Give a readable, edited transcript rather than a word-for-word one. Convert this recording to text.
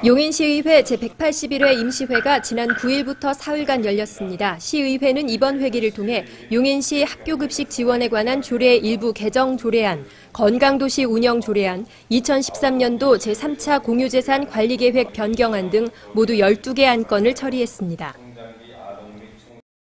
용인시의회 제181회 임시회가 지난 9일부터 사흘간 열렸습니다. 시의회는 이번 회기를 통해 용인시 학교급식 지원에 관한 조례 일부 개정 조례안, 건강도시 운영 조례안, 2013년도 제3차 공유재산 관리계획 변경안 등 모두 12개 안건을 처리했습니다.